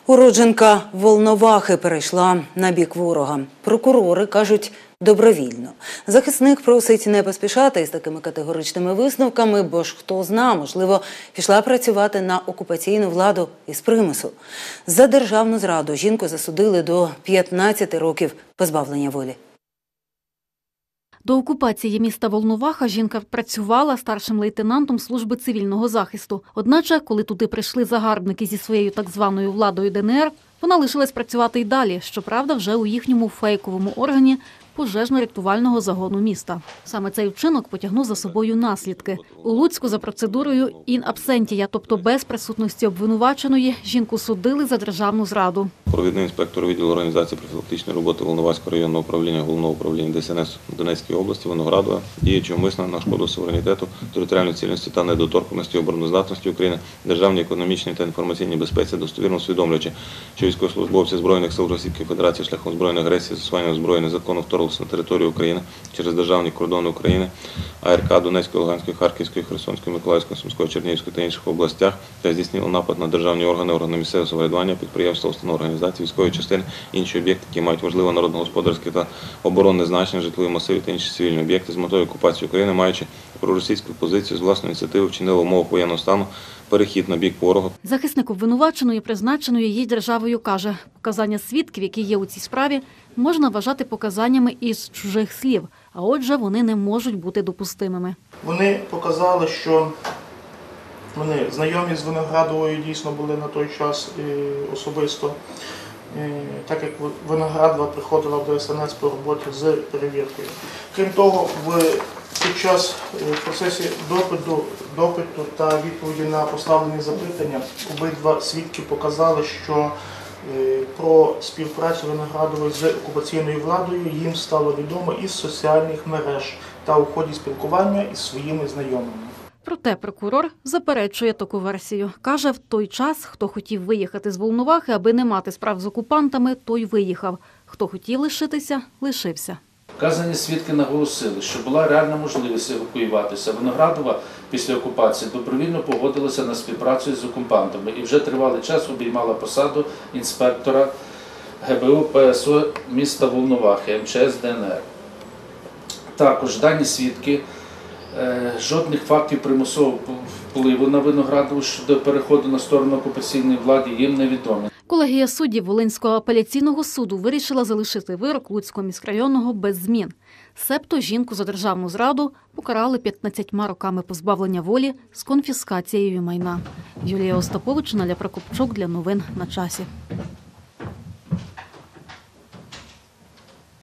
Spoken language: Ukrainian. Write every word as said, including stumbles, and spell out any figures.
Уродженка Волновахи перейшла на бік ворога. Прокурори кажуть, добровільно. Захисник просить не поспішати із такими категоричними висновками, бо ж хто зна, можливо, пішла працювати на окупаційну владу із примусу. За державну зраду жінку засудили до п'ятнадцяти років позбавлення волі. До окупації міста Волноваха жінка працювала старшим лейтенантом служби цивільного захисту. Одначе, коли туди прийшли загарбники зі своєю так званою владою ДНР, вона лишилась працювати й далі, щоправда, вже у їхньому фейковому органі пожежно-рятувального загону міста. Саме цей вчинок потягнув за собою наслідки. У Луцьку за процедурою «ін абсентія», тобто без присутності обвинуваченої, жінку судили за державну зраду. Провідний інспектор відділу організації профілактичної роботи Волноваського районного управління Головного управління Д С Н С Донецької області Виноградова, діючи умисно на шкоду суверенітету, територіальної цілісності та недоторканності обороноздатності України, державній економічній та інформаційній безпеці, достовірно усвідомлюючи, що військовослужбовці Збройних сил Російської Федерації шляхом збройної агресії, застосування зброї незаконно вторглися на територію України через державні кордони України, А Р К Донецької, Луганської, Харківської, Херсонської, Миколаївської, Сумської, Чернігівської та інших областях та здійснили напад на державні органи, органи місцевого самоврядування, підприємства, установи, організації, військові частини, інші об'єкти, які мають важливе народно-господарське та оборонне значення, житлові масиви та інші цивільні об'єкти з метою окупації України, маючи проросійську позицію з власної ініціативи, вчинили в умовах воєнного стану перехід на бік ворога. Захисник обвинуваченої, призначеної їй державою, каже, показання свідків, які є у цій справі, можна вважати показаннями із чужих слів, а отже, вони не можуть бути допустимими. Вони показали, що вони знайомі з Виноградовою дійсно були на той час особисто, так як Виноградова приходила до С Н С по роботі з перевіркою. Крім того, в під час в процесі допиту, допиту та відповіді на поставлені запитання обидва свідки показали, що про співпрацю Виноградової з окупаційною владою їм стало відомо із соціальних мереж та у ході спілкування із своїми знайомими. Проте прокурор заперечує таку версію. Каже, в той час, хто хотів виїхати з Волновахи, аби не мати справ з окупантами, той виїхав. Хто хотів лишитися – лишився. Вказані свідки наголосили, що була реальна можливість евакуюватися. Виноградова після окупації добровільно погодилася на співпрацю з окупантами і вже тривалий час обіймала посаду інспектора Г Б У П С О міста Волновахи, М Ч С Д Н Р. Також дані свідки жодних фактів примусового впливу на Виноградову щодо переходу на сторону окупаційної влади їм невідомі. Колегія суддів Волинського апеляційного суду вирішила залишити вирок Луцького міськрайонного без змін. Себто жінку за державну зраду покарали п'ятнадцятьма роками позбавлення волі з конфіскацією майна. Юлія Остапович, Наля Прокопчук для новин на часі.